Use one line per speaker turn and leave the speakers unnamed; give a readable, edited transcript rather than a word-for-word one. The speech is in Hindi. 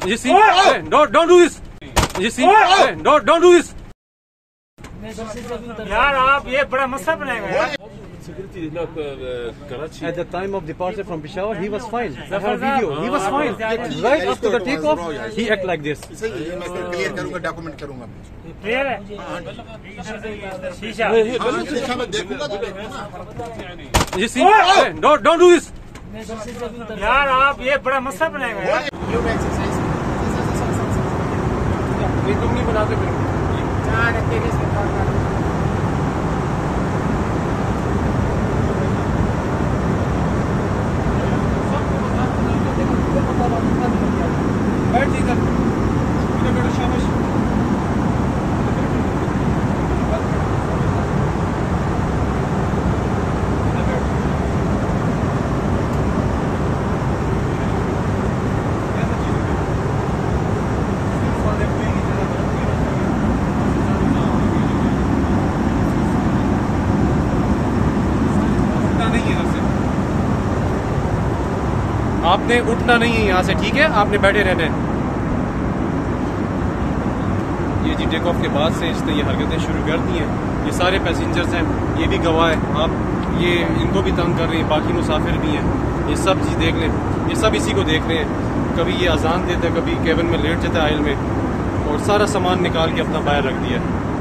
You see? Hey, don't do this. You see? Hey, don't do this.
यार आप ये बड़ा मसला बनाएगा यार।
At the time of departure from Peshawar, he was fine. I have video. He was fine. Right after the takeoff, he act like this.
Clear करूंगा, डॉक्यूमेंट करूंगा।
क्लियर है? शीशा।
शीशा में देखूंगा तो देखूंगा।
You see? Hey, don't do this.
यार आप ये बड़ा मसला बनाएगा यार।
तुम नहीं बनाते फिर। आपने उठना नहीं है यहाँ से, ठीक है? आपने बैठे रहना है। ये जी टेक ऑफ के बाद से इसने ये हरकतें शुरू कर दी हैं। ये सारे पैसेंजर्स हैं, ये भी गवाह है। आप ये इनको भी तंग कर रहे हैं, बाकी मुसाफिर भी हैं। ये सब चीज़ देख लें, ये सब इसी को देख रहे हैं। कभी ये अजान देता है, कभी केबिन में लेट जाता है आयल में, और सारा सामान निकाल के अपना बाहर रख दिया है।